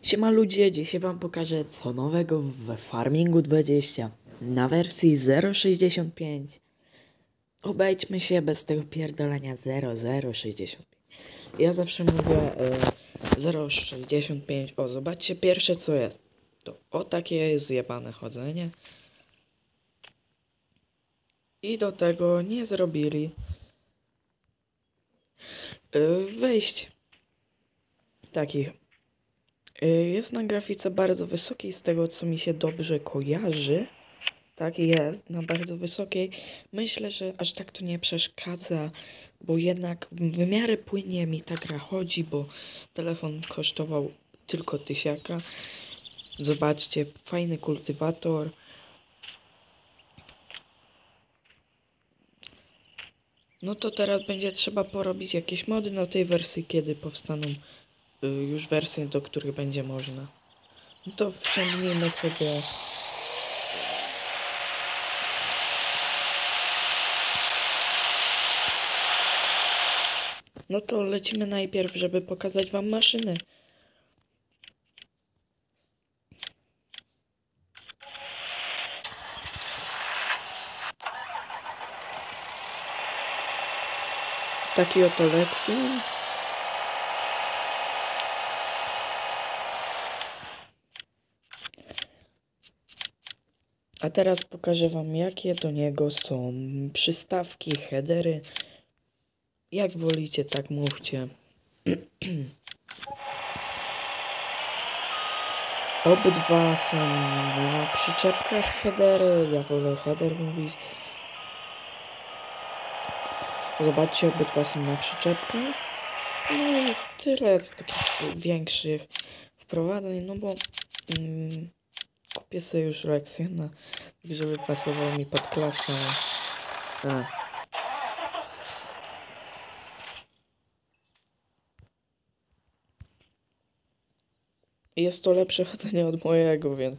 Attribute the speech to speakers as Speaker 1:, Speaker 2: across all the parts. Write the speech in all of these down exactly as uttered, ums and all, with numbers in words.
Speaker 1: Siema ludzie, dzisiaj wam pokażę co nowego w Farmingu dwadzieścia na wersji zero sześćdziesiąt pięć. Obejdźmy się bez tego pierdolenia zero zero sześćdziesiąt pięć. Ja zawsze mówię y, zero sześćdziesiąt pięć. O, zobaczcie pierwsze co jest. To o takie jest zjebane chodzenie. I do tego nie zrobili y, wejść takich. Jest na grafice bardzo wysokiej, z tego co mi się dobrze kojarzy. Tak jest, na bardzo wysokiej. Myślę, że aż tak to nie przeszkadza, bo jednak w miarę płynnie mi ta gra chodzi, bo telefon kosztował tylko tysiaka. Zobaczcie, fajny kultywator. No to teraz będzie trzeba porobić jakieś mody na tej wersji, kiedy powstaną y, już wersje, do których będzie można. No to wciągnijmy sobie. No to lecimy najpierw, żeby pokazać wam maszyny. Taki oto Lexi. A teraz pokażę wam, jakie do niego są przystawki, headery. Jak wolicie, tak mówcie. Obydwa są na przyczepkach headery. Ja wolę header mówić. Zobaczcie, obydwa są na przyczepkach. No i tyle z takich większych wprowadzeń, no bo mm, kupię sobie już Lexiana, tak żeby pasował mi pod klasę. A. Jest to lepsze chodzenie od mojego, więc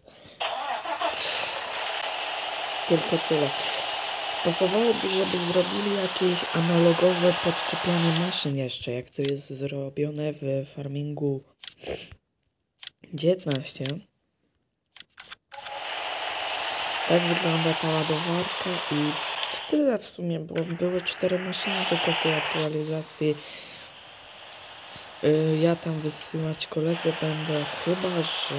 Speaker 1: tylko tyle. Pasowałoby, żeby zrobili jakieś analogowe podczepianie maszyn jeszcze, jak to jest zrobione w Farmingu dziewiętnaście. Tak wygląda ta ładowarka i tyle w sumie, bo były cztery maszyny tylko tej aktualizacji. Yy, ja tam wysyłać koledze będę, chyba że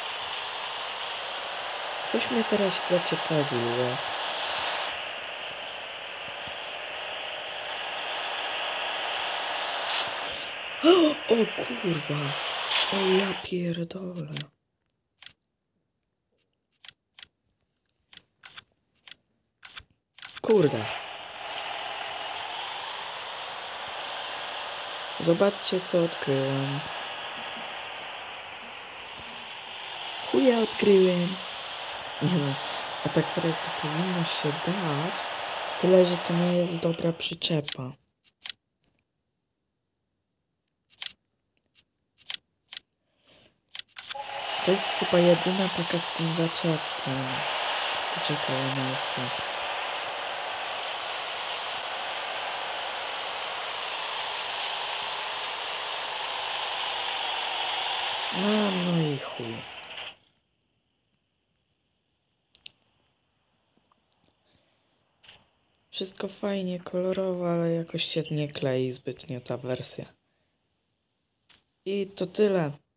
Speaker 1: coś mnie teraz zaciekawiło. O, o kurwa, o ja pierdolę. Kurde. Zobaczcie co odkryłem. Chuja odkryłem. Nie no, a tak serio to powinno się dać. Tyle, że to nie jest dobra przyczepa. To jest chyba jedyna taka z tym zaczepem. To czekaj, ona jest tu. No, no i chuj. Wszystko fajnie, kolorowo, ale jakoś się nie klei zbytnio ta wersja. I to tyle.